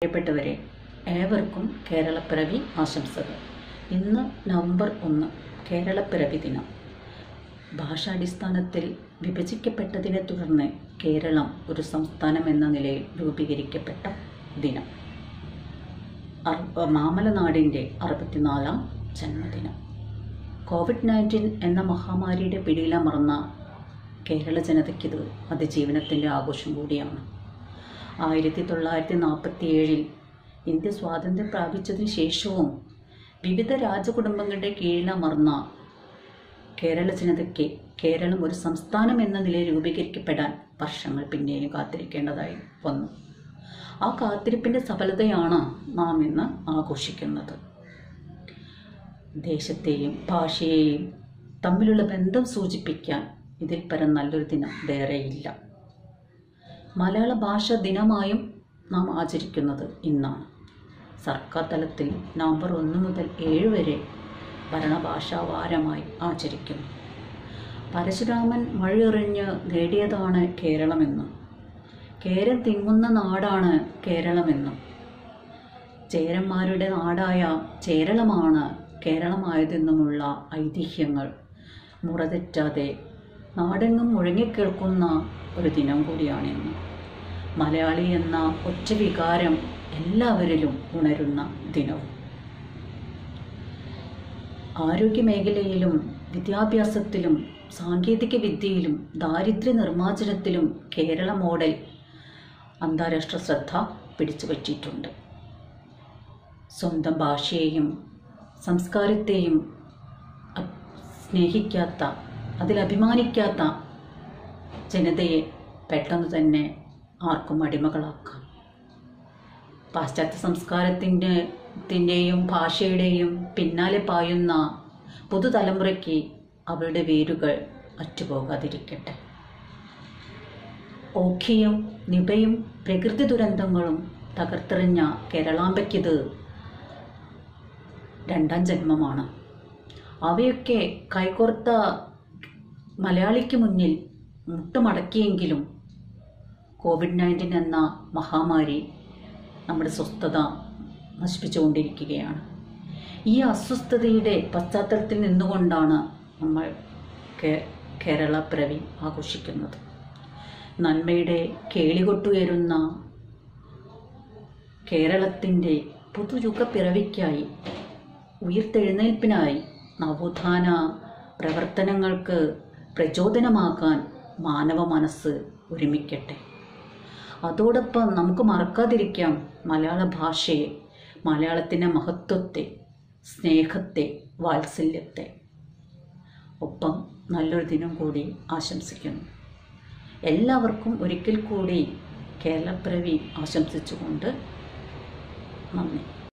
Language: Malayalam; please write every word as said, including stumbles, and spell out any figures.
പ്രിയപ്പെട്ടവരെ, ഏവർക്കും കേരളപ്പിറവി ആശംസകൾ. ഇന്ന് നവംബർ ഒന്ന്, കേരളപ്പിറവി ദിനം. ഭാഷാടിസ്ഥാനത്തിൽ വിഭജിക്കപ്പെട്ടതിനെ തുടർന്ന് കേരളം ഒരു സംസ്ഥാനം എന്ന നിലയിൽ രൂപീകരിക്കപ്പെട്ട ദിനം. മാമലനാടിൻ്റെ അറുപത്തിനാലാം ജന്മദിനം. കോവിഡ് നയൻറ്റീൻ എന്ന മഹാമാരിയുടെ പിടിയിലമർന്ന കേരള ജനതയ്ക്കിത് അതിജീവനത്തിൻ്റെ ആഘോഷം കൂടിയാണ്. ആയിരത്തി തൊള്ളായിരത്തി നാൽപ്പത്തി ഏഴിൽ ഇന്ത്യ സ്വാതന്ത്ര്യം പ്രാപിച്ചതിന് ശേഷവും വിവിധ രാജകുടുംബങ്ങളുടെ കീഴിലമർന്ന കേരള ജനതയ്ക്ക് കേരളം ഒരു സംസ്ഥാനം എന്ന നിലയിൽ രൂപീകരിക്കപ്പെടാൻ വർഷങ്ങൾ പിന്നെയും കാത്തിരിക്കേണ്ടതായി വന്നു. ആ കാത്തിരിപ്പിൻ്റെ സഫലതയാണ് നാം ഇന്ന് ആഘോഷിക്കുന്നത്. ദേശത്തെയും ഭാഷയെയും തമ്മിലുള്ള ബന്ധം സൂചിപ്പിക്കാൻ ഇതിൽ പരം നല്ലൊരു ദിനം വേറെയില്ല. മലയാള ഭാഷ ദിനമായും നാം ആചരിക്കുന്നത് ഇന്നാണ്. സർക്കാർ തലത്തിൽ നവംബർ ഒന്ന് മുതൽ ഏഴ് വരെ ഭരണഭാഷാ വാരമായി ആചരിക്കുന്നു. പരശുരാമൻ മഴയെറിഞ്ഞ് നേടിയതാണ് കേരളമെന്നും കേരം തിങ്ങുന്ന നാടാണ് കേരളമെന്നും ചേരന്മാരുടെ നാടായ ചേരളമാണ് കേരളമായതെന്നുമുള്ള ഐതിഹ്യങ്ങൾ മുറതെറ്റാതെ നാടെങ്ങും മുഴങ്ങിക്കേൾക്കുന്ന ഒരു ദിനം കൂടിയാണിന്ന്. മലയാളി എന്ന ഒറ്റ വികാരം എല്ലാവരിലും ഉണരുന്ന ദിനവും. ആരോഗ്യമേഖലയിലും വിദ്യാഭ്യാസത്തിലും സാങ്കേതിക വിദ്യയിലും ദാരിദ്ര്യ നിർമ്മാർജ്ജനത്തിലും കേരള മോഡൽ അന്താരാഷ്ട്ര ശ്രദ്ധ പിടിച്ചുപറ്റിയിട്ടുണ്ട്. സ്വന്തം ഭാഷയെയും സംസ്കാരത്തെയും സ്നേഹിക്കാത്ത, അതിലഭിമാനിക്കാത്ത ജനതയെ പെട്ടെന്ന് തന്നെ ആർക്കും അടിമകളാക്കാം. പാശ്ചാത്യ സംസ്കാരത്തിൻ്റെ ത്തിൻ്റെയും ഭാഷയുടെയും പിന്നാലെ പായുന്ന പുതുതലമുറയ്ക്ക് അവരുടെ വേരുകൾ അറ്റുപോകാതിരിക്കട്ടെ. ഓഖിയും നിപയും പ്രകൃതി ദുരന്തങ്ങളും തകർത്തെറിഞ്ഞ കേരളാംബയ്ക്കിത് രണ്ടാം ജന്മമാണ്. അവയൊക്കെ കൈകോർത്ത മലയാളിക്ക് മുന്നിൽ മുട്ടുമടക്കിയെങ്കിലും കോവിഡ് നയൻറ്റീൻ എന്ന മഹാമാരി നമ്മുടെ സ്വസ്ഥത നശിപ്പിച്ചുകൊണ്ടിരിക്കുകയാണ്. ഈ അസ്വസ്ഥതയുടെ പശ്ചാത്തലത്തിൽ നിന്നുകൊണ്ടാണ് നമ്മൾ കേരളപ്പിറവി ആഘോഷിക്കുന്നത്. നന്മയുടെ കേളികൊട്ടുയരുന്ന കേരളത്തിൻ്റെ പുതുയുഗപ്പിറവിക്കായി, ഉയിർത്തെഴുന്നേൽപ്പിനായി, നവോത്ഥാന പ്രവർത്തനങ്ങൾക്ക് പ്രചോദനമാകാൻ മാനവ മനസ്സ് ഒരുമിക്കട്ടെ. അതോടൊപ്പം നമുക്ക് മറക്കാതിരിക്കാം മലയാള ഭാഷയെ, മലയാളത്തിൻ്റെ മഹത്വത്തെ, സ്നേഹത്തെ, വാത്സല്യത്തെ. ഒപ്പം നല്ലൊരു ദിനം കൂടി ആശംസിക്കുന്നു. എല്ലാവർക്കും ഒരിക്കൽ കൂടി കേരളപ്പിറവി ആശംസിച്ചുകൊണ്ട് നന്ദി.